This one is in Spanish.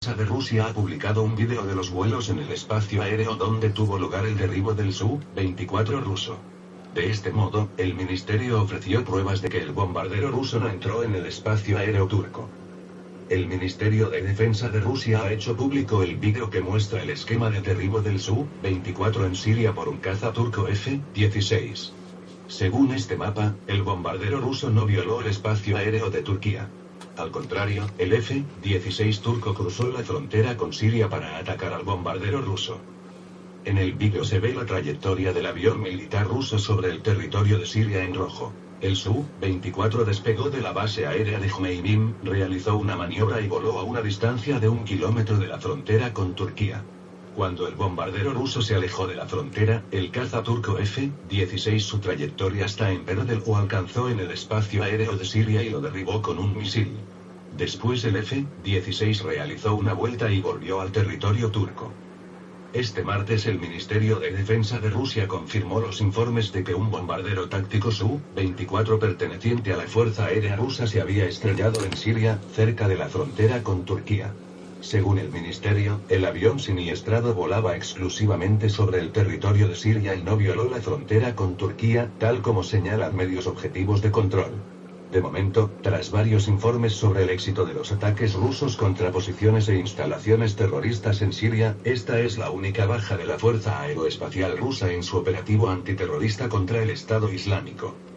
de Rusia ha publicado un vídeo de los vuelos en el espacio aéreo donde tuvo lugar el derribo del Su-24 ruso. De este modo, el ministerio ofreció pruebas de que el bombardero ruso no entró en el espacio aéreo turco. El Ministerio de Defensa de Rusia ha hecho público el vídeo que muestra el esquema de derribo del Su-24 en Siria por un caza turco F-16. Según este mapa, el bombardero ruso no violó el espacio aéreo de Turquía. Al contrario, el F-16 turco cruzó la frontera con Siria para atacar al bombardero ruso. En el vídeo se ve la trayectoria del avión militar ruso sobre el territorio de Siria en rojo. El Su-24 despegó de la base aérea de Jmeimim, realizó una maniobra y voló a una distancia de 1 kilómetro de la frontera con Turquía. Cuando el bombardero ruso se alejó de la frontera, el caza turco F-16 su trayectoria está en verde o alcanzó en el espacio aéreo de Siria y lo derribó con un misil. Después el F-16 realizó una vuelta y volvió al territorio turco. Este martes el Ministerio de Defensa de Rusia confirmó los informes de que un bombardero táctico Su-24 perteneciente a la Fuerza Aérea Rusa se había estrellado en Siria, cerca de la frontera con Turquía. Según el ministerio, el avión siniestrado volaba exclusivamente sobre el territorio de Siria y no violó la frontera con Turquía, tal como señalan medios objetivos de control. De momento, tras varios informes sobre el éxito de los ataques rusos contra posiciones e instalaciones terroristas en Siria, esta es la única baja de la Fuerza Aeroespacial Rusa en su operativo antiterrorista contra el Estado Islámico.